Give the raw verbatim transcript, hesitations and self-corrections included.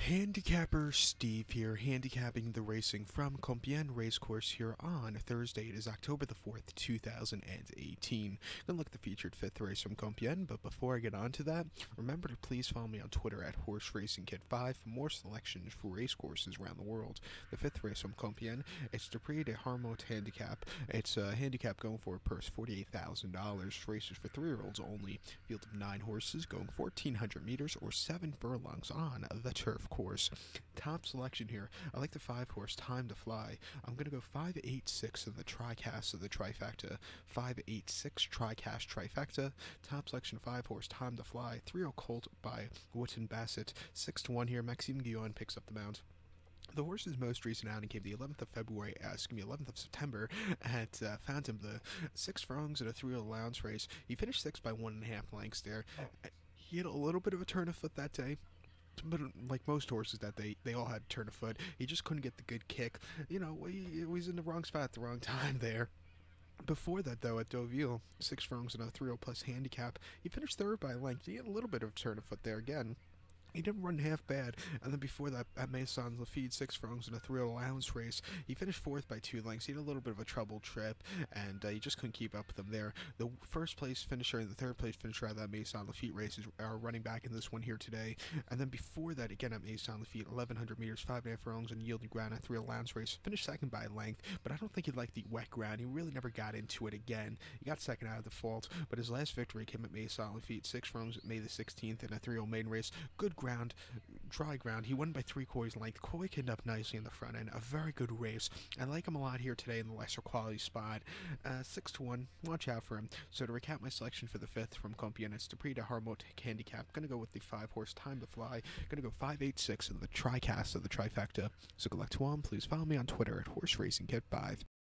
Handicapper Steve here, handicapping the racing from Compiègne Racecourse here on Thursday. It is October the fourth, two thousand eighteen. Gonna look at the featured fifth race from Compiègne, but before I get on to that, remember to please follow me on Twitter at Horse Racing Kit five for more selections for racecourses around the world. The fifth race from Compiègne, it's the Prix de Harmont Handicap. It's a handicap going for a purse forty-eight thousand dollars. Races for three-year-olds only. Field of nine horses going fourteen hundred meters or seven furlongs on the turf course. Top selection here. I like the five horse Time to Fly. I'm going to go five eight six in the TriCast of the trifecta. five eight six TriCast trifecta. Top selection five horse Time to Fly. three oh Colt by Wotton Bassett. six to one here. Maxime Guyon picks up the mount. The horse's most recent outing came the eleventh of February, uh, excuse me, eleventh of September at uh, Phantom, the six furlongs in a three allowance race. He finished sixth by one and a half lengths there. He had a little bit of a turn of foot that day. But like most horses that they they all had a turn of foot. He just couldn't get the good kick. You know, he, he was in the wrong spot at the wrong time there. Before that, though, at Deauville, six furlongs and a three oh plus handicap, he finished third by a length. He had a little bit of a turn of foot there again. He didn't run half bad, and then before that, at Maison Lafitte, six furlongs in a three allowance race, he finished fourth by two lengths. He had a little bit of a troubled trip, and uh, he just couldn't keep up with them there. The first place finisher and the third place finisher at that Maison Lafitte race are running back in this one here today. And then before that, again at Maison Lafitte, eleven hundred meters, five and a half furlongs and yielding ground at three allowance race, finished second by length, but I don't think he liked the wet ground. He really never got into it again. He got second out of the fault, but his last victory came at Maison Lafitte, six furlongs at May the sixteenth in a three oh maiden race. Good ground. Dry ground. He won by three quarters length, quickened up nicely in the front end. A very good race. I like him a lot here today in the lesser quality spot. Uh, six to one. Watch out for him. So to recap my selection for the fifth from Compiègne, it's the Prix de Harmont handicap. Gonna go with the five horse Time to Fly. Gonna go five eight six in the TriCast of the trifecta. So good luck to all. Please follow me on Twitter at Horse Racing Kit five.